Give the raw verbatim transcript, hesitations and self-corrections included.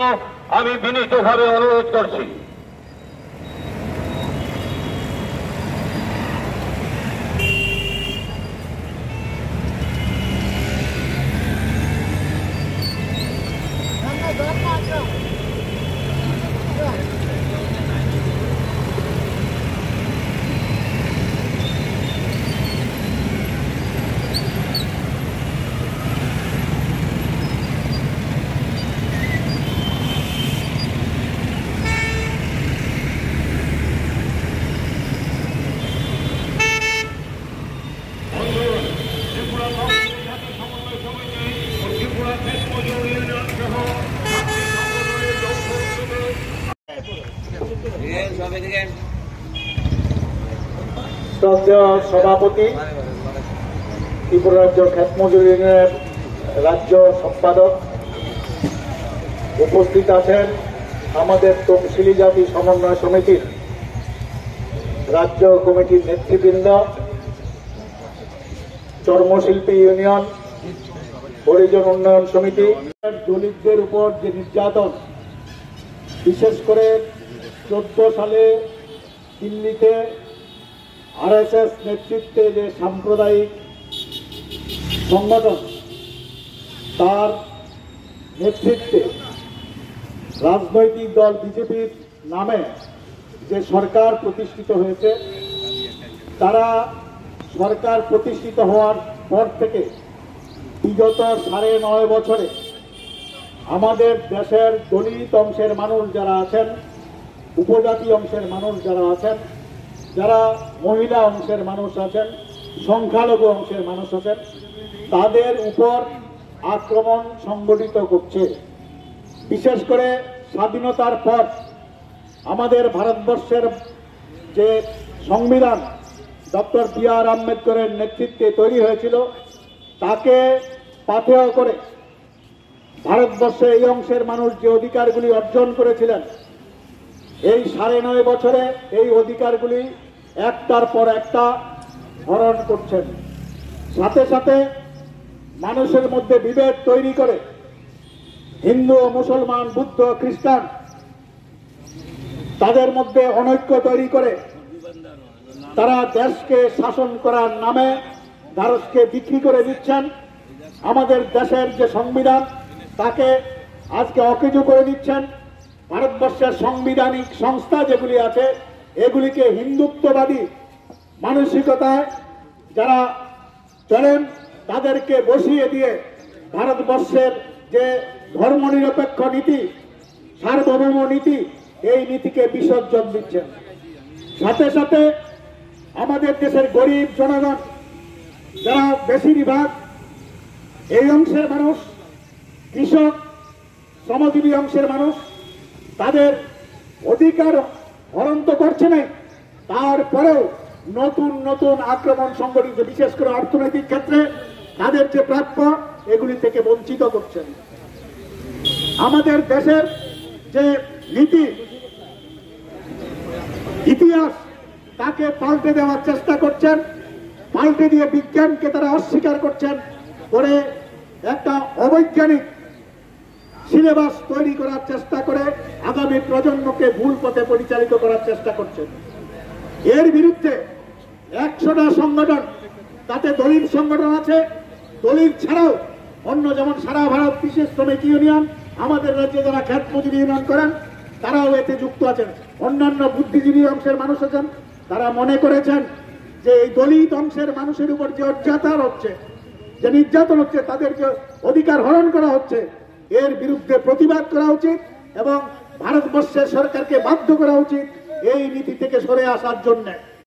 আমি বিনীতভাবে অনুরোধ করছি। শ্রদ্ধেয় সভাপতি, ত্রিপুরা রাজ্য খ্যাত মজুর ইউনিয়নের রাজ্য সম্পাদক, উপস্থিত আছেন আমাদের তফসিলি জাতি সমন্বয় সমিতির রাজ্য কমিটির নেতৃবৃন্দ, চর্মশিল্পী ইউনিয়ন, হরিজন উন্নয়ন সমিতি। দলিতদের উপর যে নির্যাতন, বিশেষ করে চোদ্দ সালে দিল্লিতে আরএসএস নেতৃত্বে যে সাম্প্রদায়িক সংগঠন, তার নেতৃত্বে রাজনৈতিক দল বিজেপির নামে যে সরকার প্রতিষ্ঠিত হয়েছে, তারা সরকার প্রতিষ্ঠিত হওয়ার পর থেকে বিগত সাড়ে নয় বছরে আমাদের দেশের দলিত অংশের মানুষ যারা আছেন, উপজাতি অংশের মানুষ যারা আছেন, যারা মহিলা অংশের মানুষ আছেন, সংখ্যালঘু অংশের মানুষ আছেন, তাদের উপর আক্রমণ সংগঠিত করছে। বিশেষ করে স্বাধীনতার পর আমাদের ভারতবর্ষের যে সংবিধান ডক্টর বি আর আম্বেদকরের নেতৃত্বে তৈরি হয়েছিল, তাকে পাথেয় করে ভারতবর্ষে এই অংশের মানুষ যে অধিকারগুলি অর্জন করেছিলেন, এই সাড়ে নয় বছরে এই অধিকারগুলি একটার পর একটা হরণ করছেন। সাথে সাথে মানুষের মধ্যে বিভেদ তৈরি করে হিন্দু, মুসলমান, বুদ্ধ, খ্রিস্টান, তাদের মধ্যে অনৈক্য তৈরি করে তারা দেশকে শাসন করার নামে ভারতকে বিক্রি করে দিচ্ছেন। আমাদের দেশের যে সংবিধান, তাকে আজকে অকেজো করে দিচ্ছেন। ভারতবর্ষের সাংবিধানিক সংস্থা যেগুলি আছে, এগুলিকে হিন্দুত্ববাদী মানসিকতায় যারা চলেন, তাদেরকে বসিয়ে দিয়ে ভারতবর্ষের যে ধর্মনিরপেক্ষ নীতি, সার্বভৌম নীতি, এই নীতিকে বিসর্জন দিচ্ছেন। সাথে সাথে আমাদের দেশের গরিব জনগণ, যারা বেশিরভাগ এই অংশের মানুষ, কৃষক, শ্রমজীবী অংশের মানুষ, তাদের অধিকার হরণ তো করছে না, তারপরেও নতুন নতুন আক্রমণ সংগঠিত, বিশেষ করে অর্থনৈতিক ক্ষেত্রে তাদের যে প্রাপ্য, এগুলি থেকে বঞ্চিত করছেন। আমাদের দেশের যে নীতি, ইতিহাস, তাকে পাল্টে দেওয়ার চেষ্টা করছেন। পাল্টে দিয়ে বিজ্ঞানকে তারা অস্বীকার করছেন, করে একটা অবৈজ্ঞানিক সিলেবাস তৈরি করার চেষ্টা করে আগামী প্রজন্মকে ভুল পথে পরিচালিত করার চেষ্টা করছেন। এর বিরুদ্ধে একশোটা সংগঠন, তাতে দলিত সংগঠন আছে, দলিত ছাড়াও অন্য যেমন সারা ভারত কৃষি শ্রমিক ইউনিয়ন, আমাদের রাজ্যে যারা খ্যাত মজুরি ইউনিয়ন করেন, তারাও এতে যুক্ত আছেন। অন্যান্য বুদ্ধিজীবী অংশের মানুষ আছেন, তারা মনে করেছেন যে এই দলিত অংশের মানুষের উপর যে অত্যাচার হচ্ছে, যে নির্যাতন হচ্ছে, তাদের যে অধিকার হরণ করা হচ্ছে, এর বিরুদ্ধে প্রতিবাদ করা উচিত এবং ভারতবর্ষের সরকারকে বাধ্য করা উচিত এই নীতি থেকে সরে আসার জন্য।